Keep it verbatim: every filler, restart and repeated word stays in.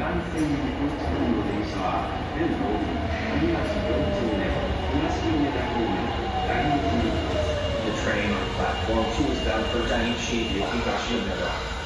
南線日本地方の電車は全路国町よん丁目東梅田方面第二行きです。 The train on platform two is bound for Daiichi Yukigashi Omega.